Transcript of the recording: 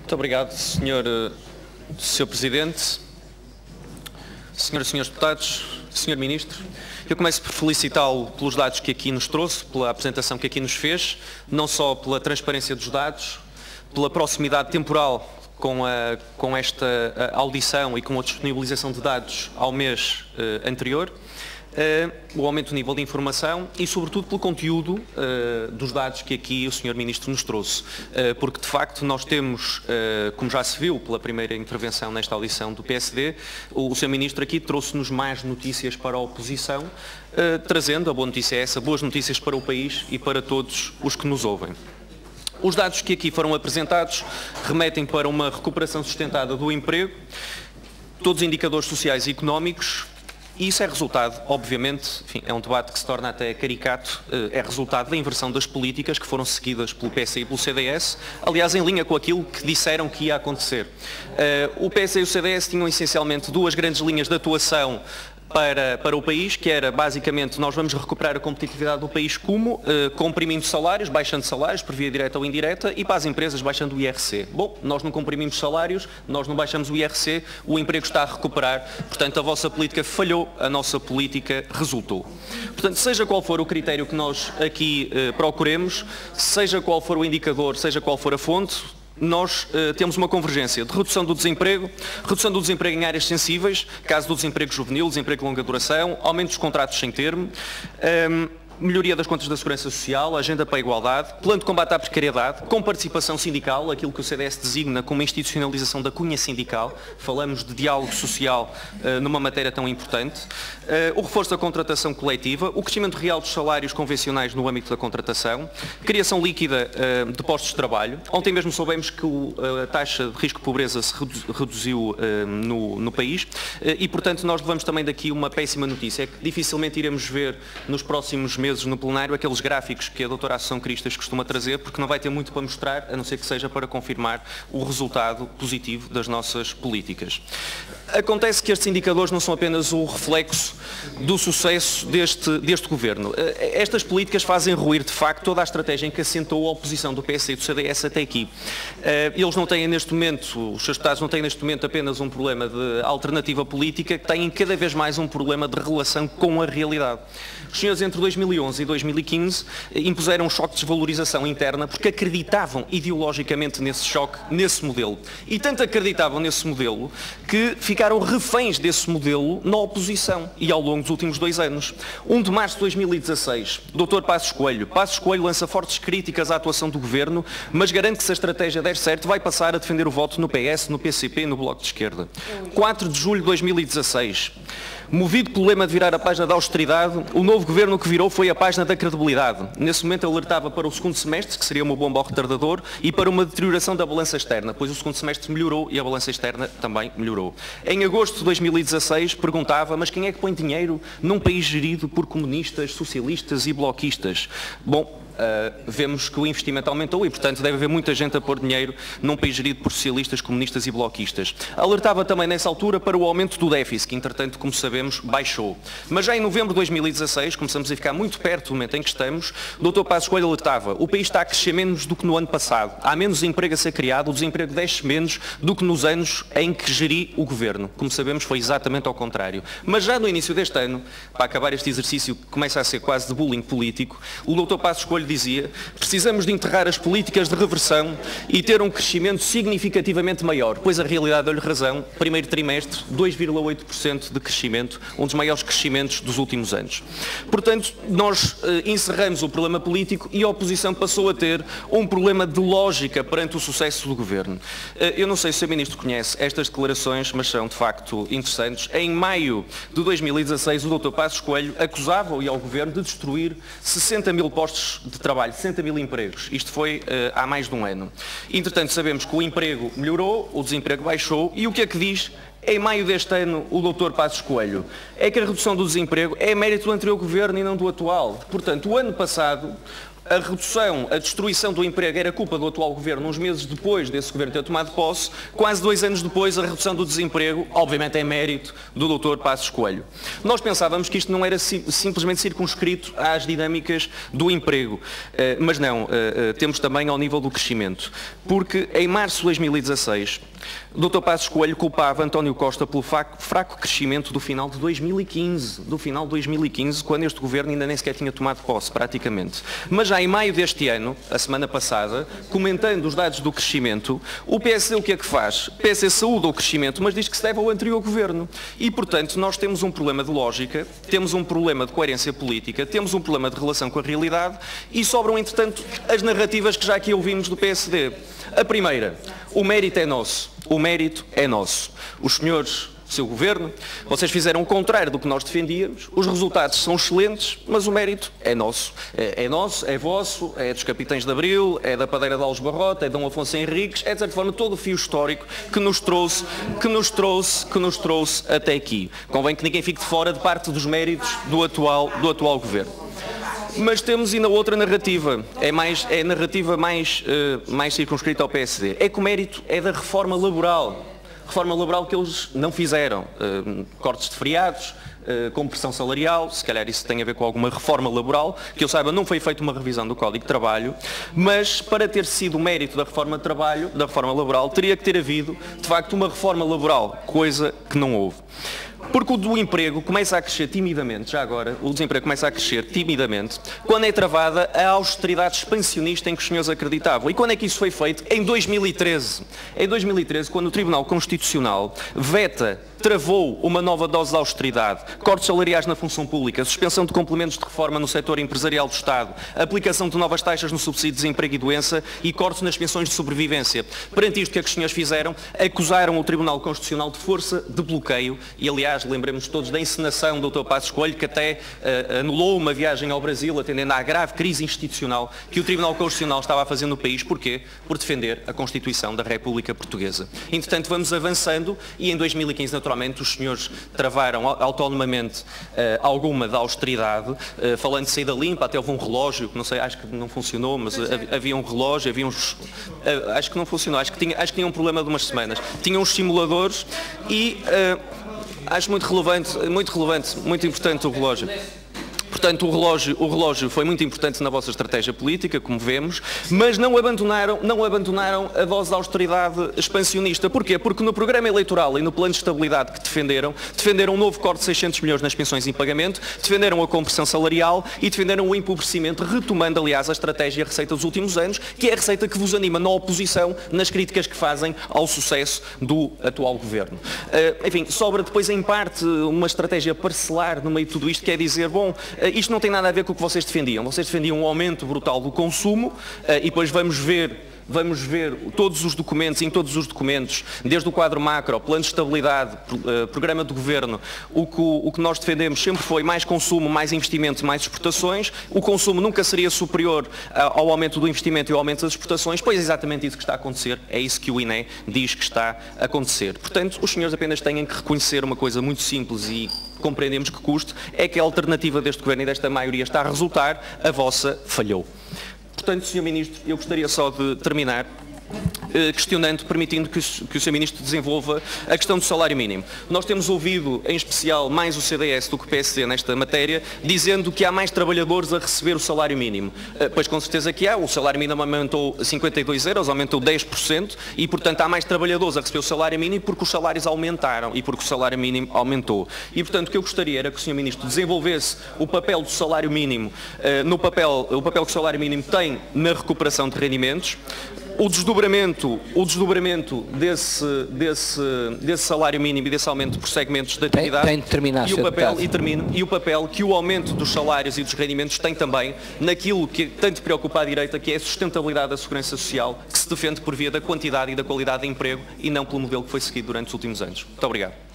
Muito obrigado, Sr. Presidente, Senhoras e Senhores Deputados, Sr. Ministro. Eu começo por felicitá-lo pelos dados que aqui nos trouxe, pela apresentação que aqui nos fez, não só pela transparência dos dados, pela proximidade temporal com esta audição e com a disponibilização de dados ao mês anterior, o aumento do nível de informação e, sobretudo, pelo conteúdo dos dados que aqui o Sr. Ministro nos trouxe. Porque, de facto, nós temos, como já se viu pela primeira intervenção nesta audição do PSD, o Sr. Ministro aqui trouxe-nos mais notícias para a oposição, trazendo, a boa notícia é essa, boas notícias para o país e para todos os que nos ouvem. Os dados que aqui foram apresentados remetem para uma recuperação sustentada do emprego, todos os indicadores sociais e económicos. E isso é resultado, obviamente, enfim, é um debate que se torna até caricato, é resultado da inversão das políticas que foram seguidas pelo PS e pelo CDS, aliás, em linha com aquilo que disseram que ia acontecer. O PS e o CDS tinham essencialmente duas grandes linhas de atuação para o país, que era, basicamente, nós vamos recuperar a competitividade do país como? Comprimindo salários, baixando salários, por via direta ou indireta, e para as empresas, baixando o IRC. Bom, nós não comprimimos salários, nós não baixamos o IRC, o emprego está a recuperar, portanto, a vossa política falhou, a nossa política resultou. Portanto, seja qual for o critério que nós aqui procuremos, seja qual for o indicador, seja qual for a fonte, nós temos uma convergência de redução do desemprego em áreas sensíveis, caso do desemprego juvenil, desemprego de longa duração, aumento dos contratos sem termo, melhoria das contas da Segurança Social, agenda para a igualdade, plano de combate à precariedade, com participação sindical, aquilo que o CDS designa como institucionalização da cunha sindical, falamos de diálogo social numa matéria tão importante, o reforço da contratação coletiva, o crescimento real dos salários convencionais no âmbito da contratação, criação líquida de postos de trabalho. Ontem mesmo soubemos que a taxa de risco de pobreza se reduziu no país e, portanto, nós levamos também daqui uma péssima notícia, é que dificilmente iremos ver nos próximos meses no plenário aqueles gráficos que a doutora Assunção Cristas costuma trazer, porque não vai ter muito para mostrar, a não ser que seja para confirmar o resultado positivo das nossas políticas. Acontece que estes indicadores não são apenas o reflexo do sucesso deste governo. Estas políticas fazem ruir, de facto, toda a estratégia em que assentou a oposição do PS e do CDS até aqui. Eles não têm neste momento, os seus deputados não têm neste momento apenas um problema de alternativa política, têm cada vez mais um problema de relação com a realidade. Os senhores, entre 2011 e 2015, impuseram um choque de desvalorização interna porque acreditavam ideologicamente nesse choque, nesse modelo. E tanto acreditavam nesse modelo que ficaram reféns desse modelo na oposição e ao longo dos últimos 2 anos. 1 de março de 2016, Dr. Passos Coelho lança fortes críticas à atuação do Governo, mas garante que se a estratégia der certo vai passar a defender o voto no PS, no PCP e no Bloco de Esquerda. 4 de julho de 2016, movido pelo lema de virar a página da austeridade, o novo Governo que virou foi a página da credibilidade. Nesse momento alertava para o segundo semestre, que seria uma bomba ao retardador, e para uma deterioração da balança externa, pois o segundo semestre melhorou e a balança externa também melhorou. Em agosto de 2016 perguntava, mas quem é que põe dinheiro num país gerido por comunistas, socialistas e bloquistas? Bom, vemos que o investimento aumentou e, portanto, deve haver muita gente a pôr dinheiro num país gerido por socialistas, comunistas e bloquistas. Alertava também nessa altura para o aumento do déficit, que, entretanto, como sabemos, baixou. Mas já em novembro de 2016, começamos a ficar muito perto do momento em que estamos, o Dr. Passos Coelho alertava, o país está a crescer menos do que no ano passado, há menos emprego a ser criado, o desemprego desce menos do que nos anos em que geri o Governo. Como sabemos, foi exatamente ao contrário. Mas já no início deste ano, para acabar este exercício que começa a ser quase de bullying político, o Dr. Passos Coelho dizia, precisamos de enterrar as políticas de reversão e ter um crescimento significativamente maior, pois a realidade deu-lhe razão, primeiro trimestre, 2,8% de crescimento, um dos maiores crescimentos dos últimos anos. Portanto, nós encerramos o problema político e a oposição passou a ter um problema de lógica perante o sucesso do Governo. Eu não sei se o Sr. Ministro conhece estas declarações, mas são de facto interessantes. Em maio de 2016, o Dr. Passos Coelho acusava-o e ao Governo de destruir 60 mil postos de trabalho, 60 mil empregos. Isto foi há mais de um ano. Entretanto, sabemos que o emprego melhorou, o desemprego baixou e o que é que diz em maio deste ano o Dr. Passos Coelho? É que a redução do desemprego é mérito do anterior Governo e não do atual. Portanto, o ano passado a redução, a destruição do emprego era culpa do atual governo, uns meses depois desse governo ter tomado posse, quase 2 anos depois a redução do desemprego, obviamente é mérito do Dr. Passos Coelho. Nós pensávamos que isto não era simplesmente circunscrito às dinâmicas do emprego, mas não, temos também ao nível do crescimento, porque em março de 2016 o Dr. Passos Coelho culpava António Costa pelo fraco crescimento do final de 2015, quando este governo ainda nem sequer tinha tomado posse, praticamente. Mas já em maio deste ano, a semana passada, comentando os dados do crescimento, o PSD o que é que faz? O PSD saúda o crescimento, mas diz que se deve ao anterior governo. E, portanto, nós temos um problema de lógica, temos um problema de coerência política, temos um problema de relação com a realidade e sobram, entretanto, as narrativas que já aqui ouvimos do PSD. A primeira, o mérito é nosso. O mérito é nosso. Os senhores, seu governo, vocês fizeram o contrário do que nós defendíamos, os resultados são excelentes, mas o mérito é nosso. É nosso, é vosso, é dos Capitães de Abril, é da Padeira de Alves Barrota, é de Dom Afonso Henriques, é de certa forma todo o fio histórico que nos trouxe até aqui. Convém que ninguém fique de fora de parte dos méritos do atual governo. Mas temos ainda outra narrativa, é a narrativa mais circunscrita ao PSD. É que o mérito é da reforma laboral que eles não fizeram. Cortes de feriados, compressão salarial, se calhar isso tem a ver com alguma reforma laboral, que eu saiba não foi feita uma revisão do Código de Trabalho, mas para ter sido o mérito da reforma de trabalho, da reforma laboral, teria que ter havido, de facto, uma reforma laboral, coisa que não houve. Porque o do emprego começa a crescer timidamente, já agora, o desemprego começa a crescer timidamente, quando é travada a austeridade expansionista em que os senhores acreditavam. E quando é que isso foi feito? Em 2013. Em 2013, quando o Tribunal Constitucional travou uma nova dose de austeridade, cortes salariais na função pública, suspensão de complementos de reforma no setor empresarial do Estado, aplicação de novas taxas no subsídio de desemprego e doença e cortes nas pensões de sobrevivência. Perante isto, o que é que os senhores fizeram? Acusaram o Tribunal Constitucional de força de bloqueio e, aliás, lembremos todos da encenação do Dr. Passos Coelho, que até anulou uma viagem ao Brasil, atendendo à grave crise institucional que o Tribunal Constitucional estava a fazer no país. Porquê? Por defender a Constituição da República Portuguesa. Entretanto, vamos avançando e em 2015, naturalmente, os senhores travaram autonomamente alguma da austeridade, falando de saída limpa, até houve um relógio, que não sei, acho que não funcionou, mas havia um relógio, havia uns... acho que não funcionou, acho que tinha um problema de umas semanas. Tinha uns simuladores e... acho muito relevante, muito importante o relógio. Portanto, o relógio foi muito importante na vossa estratégia política, como vemos, mas não abandonaram a dose de austeridade expansionista. Porquê? Porque no programa eleitoral e no plano de estabilidade que defenderam um novo corte de 600 milhões nas pensões em pagamento, defenderam a compressão salarial e defenderam o empobrecimento, retomando, aliás, a estratégia e a receita dos últimos anos, que é a receita que vos anima na oposição, nas críticas que fazem ao sucesso do atual governo. Enfim, sobra depois, em parte, uma estratégia parcelar no meio de tudo isto, que é dizer, bom, isto não tem nada a ver com o que vocês defendiam. Vocês defendiam um aumento brutal do consumo e depois vamos ver todos os documentos, desde o quadro macro, plano de estabilidade, programa de governo, o que nós defendemos sempre foi mais consumo, mais investimento, mais exportações. O consumo nunca seria superior ao aumento do investimento e ao aumento das exportações, pois é exatamente isso que está a acontecer, é isso que o INE diz que está a acontecer. Portanto, os senhores apenas têm que reconhecer uma coisa muito simples e compreendemos que custe, é que a alternativa deste governo e desta maioria está a resultar, a vossa falhou. Portanto, Sr. Ministro, eu gostaria só de terminar questionando, permitindo que o Sr. Ministro desenvolva a questão do salário mínimo. Nós temos ouvido, em especial, mais o CDS do que o PSD nesta matéria, dizendo que há mais trabalhadores a receber o salário mínimo. Pois com certeza que há, o salário mínimo aumentou 52 euros, aumentou 10% e, portanto, há mais trabalhadores a receber o salário mínimo porque os salários aumentaram e porque o salário mínimo aumentou. E, portanto, o que eu gostaria era que o Sr. Ministro desenvolvesse o papel do salário mínimo, o papel que o salário mínimo tem na recuperação de rendimentos, o desdobramento desse salário mínimo e desse aumento por segmentos de atividade tem de terminar, e o papel que o aumento dos salários e dos rendimentos tem também naquilo que tanto preocupa a direita, que é a sustentabilidade da segurança social, que se defende por via da quantidade e da qualidade de emprego e não pelo modelo que foi seguido durante os últimos anos. Muito obrigado.